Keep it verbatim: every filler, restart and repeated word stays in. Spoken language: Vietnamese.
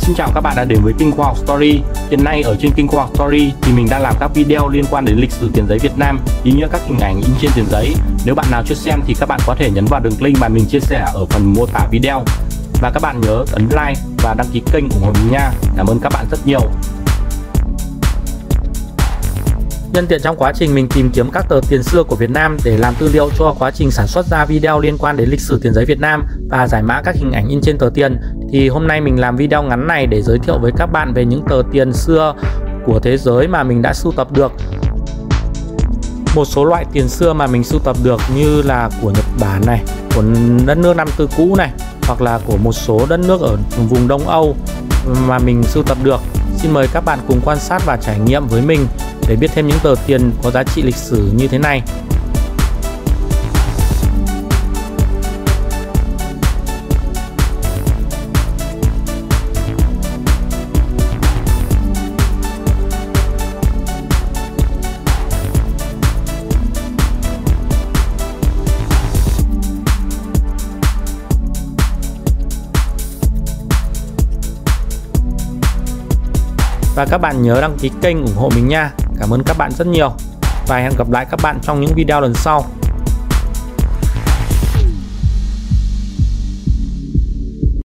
Xin chào các bạn đã đến với kênh Khoa học Story. Hiện nay ở trên kênh Khoa học Story thì mình đang làm các video liên quan đến lịch sử tiền giấy Việt Nam, ý nghĩa các hình ảnh in trên tiền giấy. Nếu bạn nào chưa xem thì các bạn có thể nhấn vào đường link mà mình chia sẻ ở phần mô tả video. Và các bạn nhớ ấn like và đăng ký kênh ủng hộ mình nha. Cảm ơn các bạn rất nhiều. Nhân tiện trong quá trình mình tìm kiếm các tờ tiền xưa của Việt Nam để làm tư liệu cho quá trình sản xuất ra video liên quan đến lịch sử tiền giấy Việt Nam và giải mã các hình ảnh in trên tờ tiền, thì hôm nay mình làm video ngắn này để giới thiệu với các bạn về những tờ tiền xưa của thế giới mà mình đã sưu tập được. Một số loại tiền xưa mà mình sưu tập được như là của Nhật Bản này, của đất nước Nam Tư cũ này, hoặc là của một số đất nước ở vùng Đông Âu mà mình sưu tập được. Xin mời các bạn cùng quan sát và trải nghiệm với mình để biết thêm những tờ tiền có giá trị lịch sử như thế này. Và các bạn nhớ đăng ký kênh ủng hộ mình nha. Cảm ơn các bạn rất nhiều. Và hẹn gặp lại các bạn trong những video lần sau.